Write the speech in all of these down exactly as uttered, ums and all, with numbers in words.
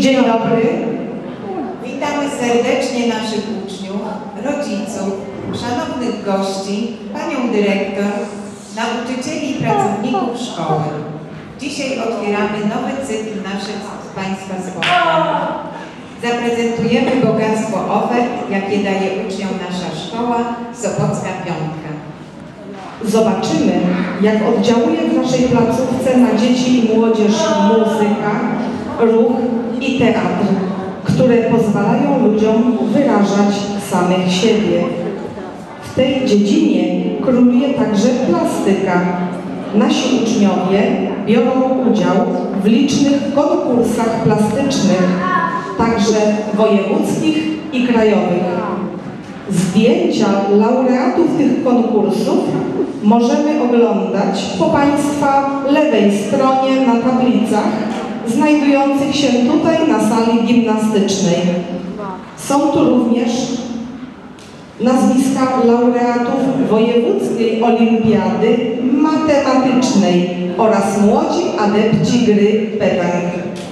Dzień dobry. Witamy serdecznie naszych uczniów, rodziców, szanownych gości, panią dyrektor, nauczycieli i pracowników szkoły. Dzisiaj otwieramy nowy cykl naszych Państwa spotkań. Zaprezentujemy bogactwo ofert, jakie daje uczniom nasza szkoła, Sopocka Piątka. Zobaczymy, jak oddziałuje w naszej placówce na dzieci i młodzież muzyka, ruch i teatr, które pozwalają ludziom wyrażać samych siebie. W tej dziedzinie króluje także plastyka. Nasi uczniowie biorą udział w licznych konkursach plastycznych, także wojewódzkich i krajowych. Zdjęcia laureatów tych konkursów możemy oglądać po Państwa lewej stronie na tablicach znajdujących się tutaj na sali gimnastycznej. Są tu również nazwiska laureatów Wojewódzkiej Olimpiady Matematycznej oraz młodzi adepci gry petank.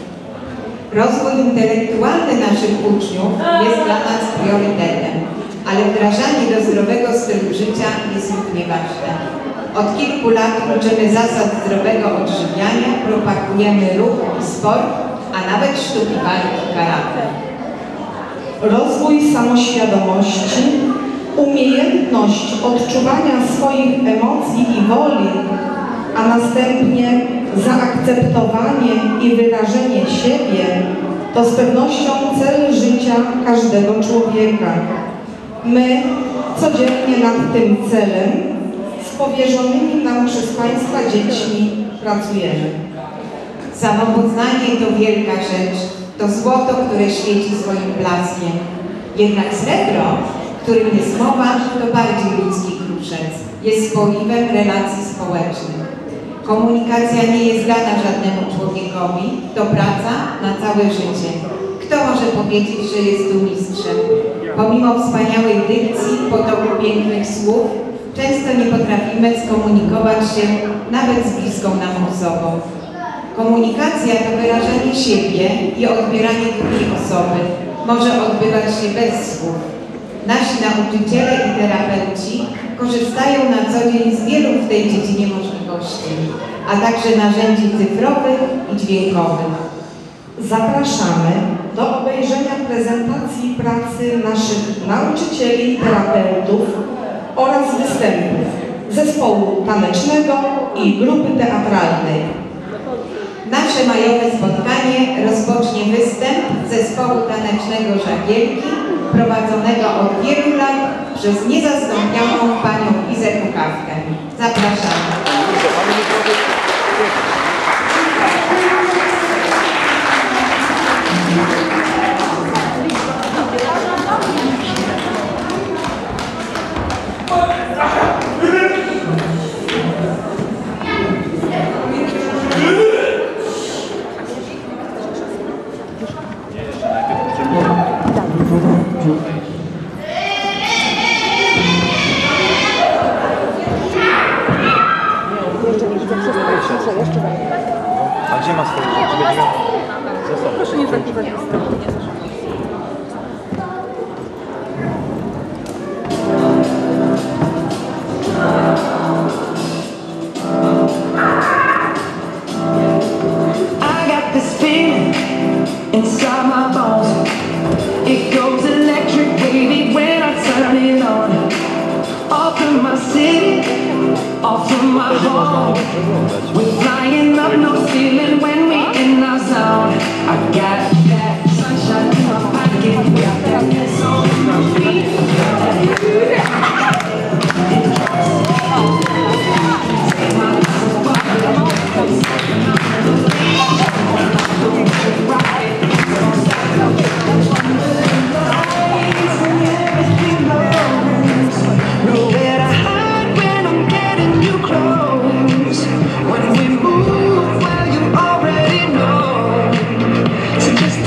Rozwój intelektualny naszych uczniów jest dla nas priorytetem, ale wdrażanie do zdrowego stylu życia jest równie ważne. Od kilku lat uczymy zasad zdrowego odżywiania, propagujemy ruch i sport, a nawet sztuki walki karate. Rozwój samoświadomości, umiejętność odczuwania swoich emocji i woli, a następnie zaakceptowanie i wyrażenie siebie to z pewnością cel życia każdego człowieka. My codziennie nad tym celem z powierzonymi nam przez Państwa dziećmi pracujemy. Samopoznanie to wielka rzecz, to złoto, które świeci swoim blaskiem. Jednak srebro, którym jest mowa, to bardziej ludzki kruszec. Jest spoiwem relacji społecznych. Komunikacja nie jest dana żadnemu człowiekowi, to praca na całe życie. Kto może powiedzieć, że jest tu mistrzem? Pomimo wspaniałej dykcji, potoku pięknych słów, często nie potrafimy skomunikować się nawet z bliską nam osobą. Komunikacja to wyrażanie siebie i odbieranie drugiej osoby. Może odbywać się bez słów. Nasi nauczyciele i terapeuci korzystają na co dzień z wielu w tej dziedzinie możliwości, a także narzędzi cyfrowych i dźwiękowych. Zapraszamy do obejrzenia prezentacji pracy naszych nauczycieli i terapeutów oraz występów zespołu tanecznego i grupy teatralnej. Nasze majowe spotkanie rozpocznie występ zespołu tanecznego Żagielki, prowadzonego od wielu lat przez niezastąpioną panią Izę Kukawkę. Zapraszamy. A gdzie ma swoje rzeczy? Będzie miał ze sobą. Proszę nie zakrywać występu. I got this feeling inside my bones. It goes electric, baby, when I turn it on. Off from my city, off from my home. We're flying up, no ceiling when we in our zone. I got that sunshine in my pocket, got that mess on my feet. Take my life nowhere to hide when I'm getting you close. When we move, well, you already know. So just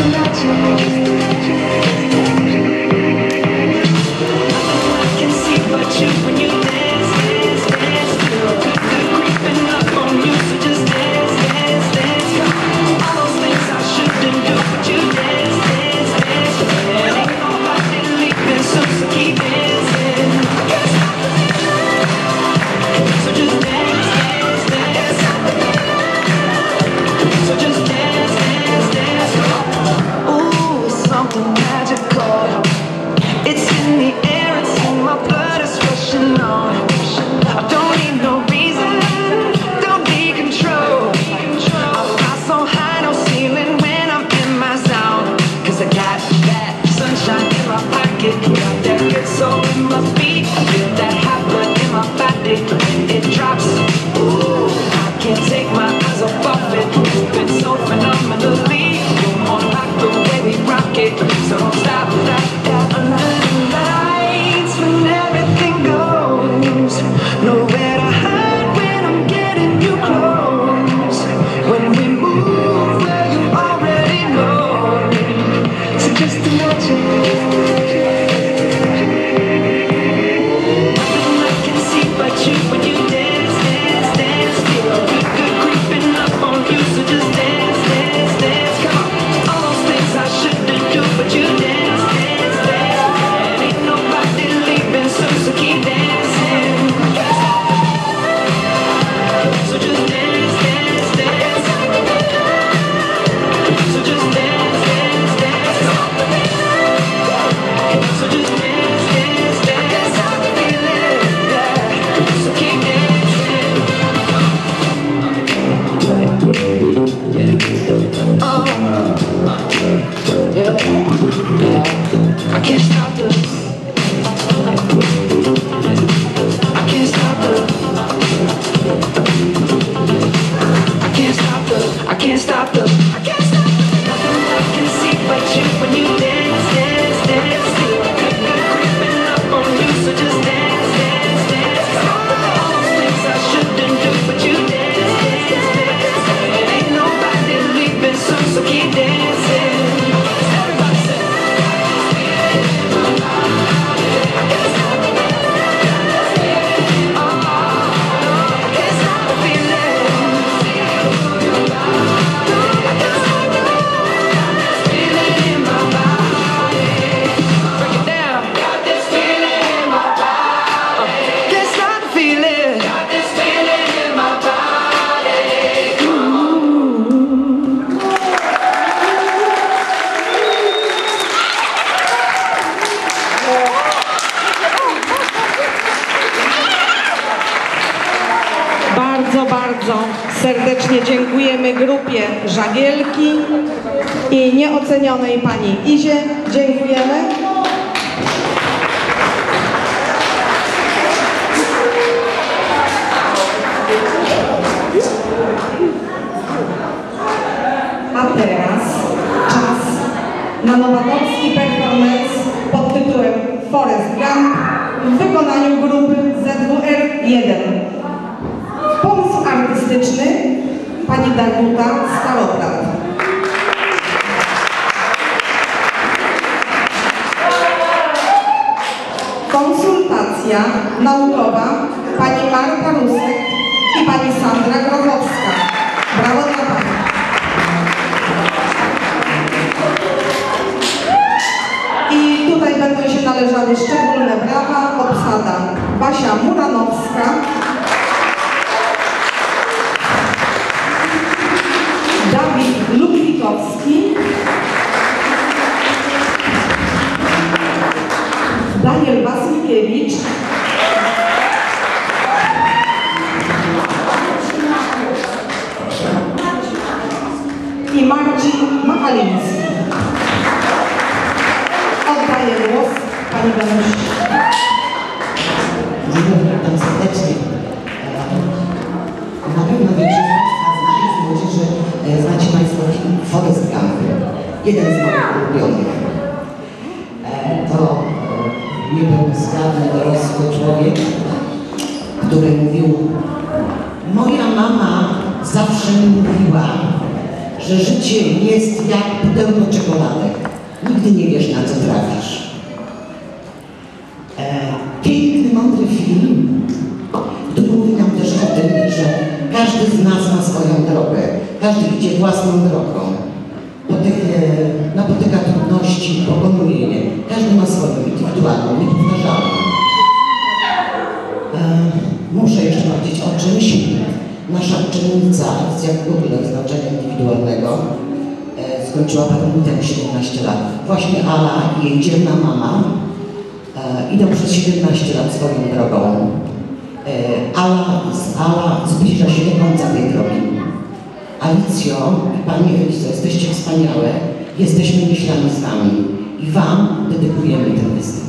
Bardzo serdecznie dziękujemy grupie Żagielki i nieocenionej pani Izie. Dziękujemy. A teraz czas na nowatorski performance pod tytułem Forest Gump w wykonaniu grupy Z W R jeden. Pomysł artystyczny pani Danuta Staroprat. Konsultacja naukowa pani Marta Rusek i pani Sandra Grochowska. Brawo dla pani. I tutaj będą się należały szczególne brawa obsada Basia Muranowska, Dawid Ludwikowski, Daniel Wasilkiewicz, i Marcin Machaliński. Oddaję głos pani Danusi. Witam serdecznie. Na pewno większość z Państwa zna i z młodzieży znacie Państwo film Forest Gump. Jeden z moich ulubionych. To niepełnosprawny, dorosły człowiek, który mówił: moja mama zawsze mi mówiła, że życie jest jak pudełko czekoladek. Nigdy nie wiesz, na co trafisz. E, piękny, mądry film, który mówi nam też o tym, że każdy z nas ma swoją drogę, każdy idzie własną drogą. Potyka, napotyka trudności, pokonuje je. Każdy ma swoją indywidualną, niepowtarzalną. E, muszę jeszcze powiedzieć o czymś. Nasza uczennica z Jakubowskiego znaczenia indywidualnego skończyła parę dni temu siedemnaście lat. Właśnie Ala i jej dzielna mama e, idą przez siedemnaście lat swoją drogą. E, Ala, z Ala zbliża się do końca tej drogi. Alicjo i Pani Elizo, jesteście wspaniałe, jesteśmy myślami z Wami i Wam dedykujemy ten występ.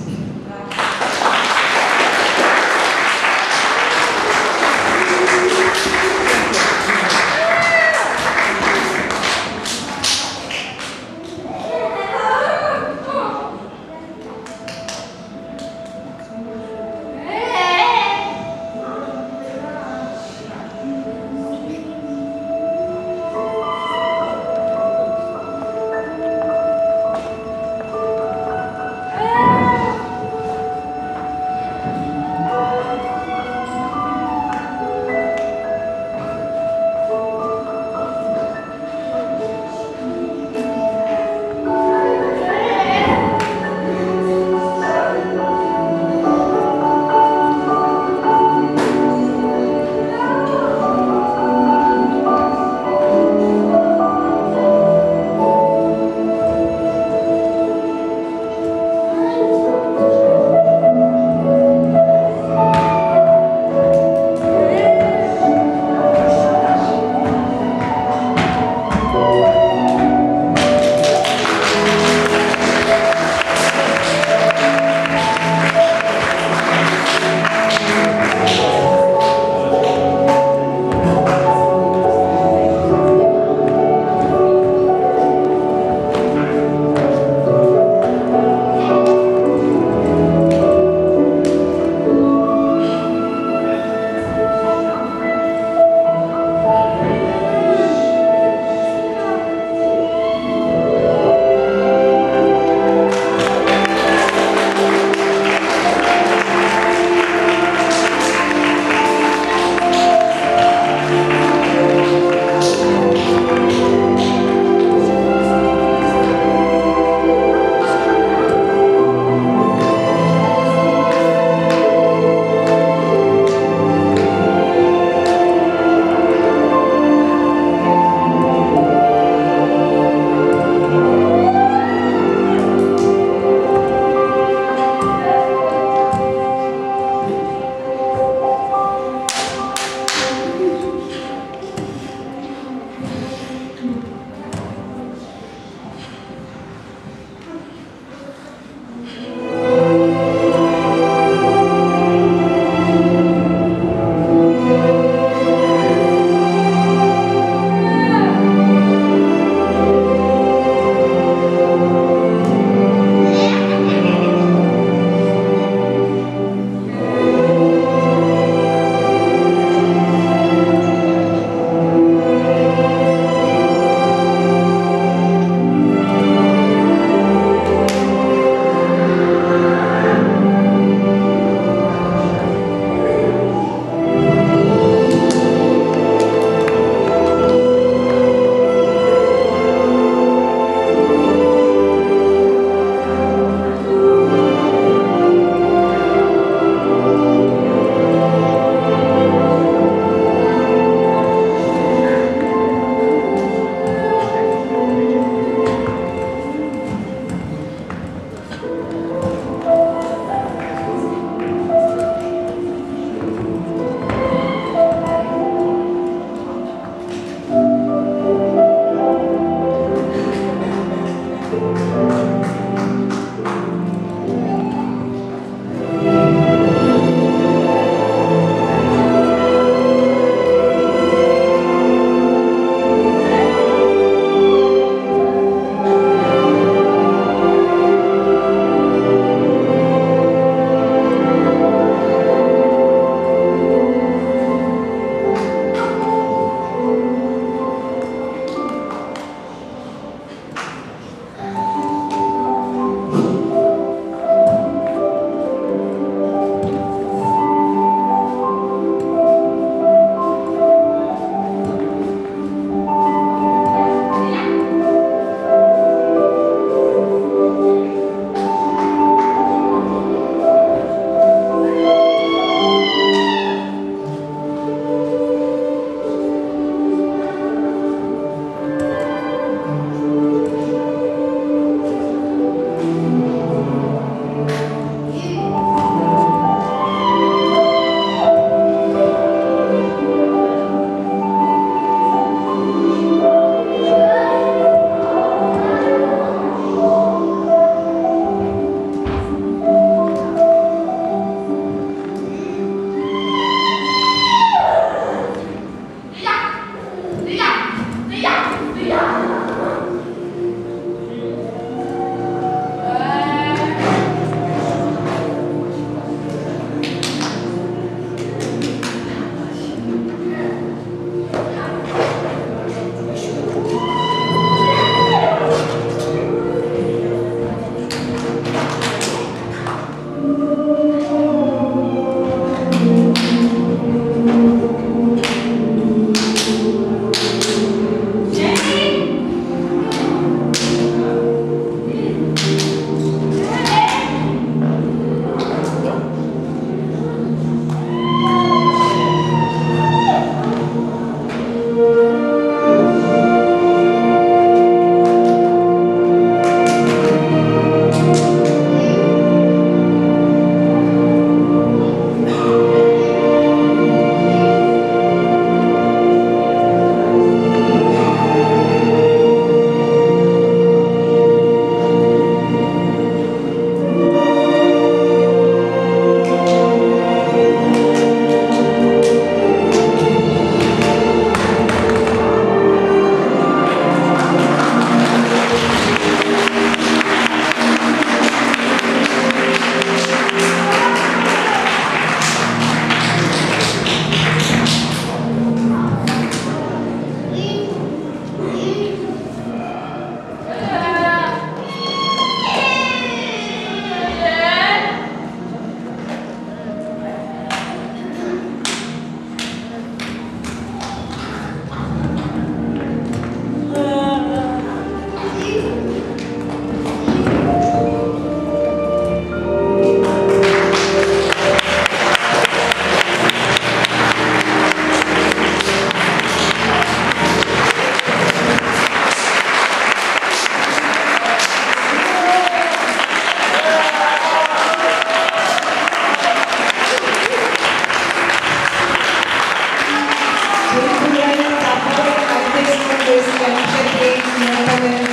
przepiękny, pełen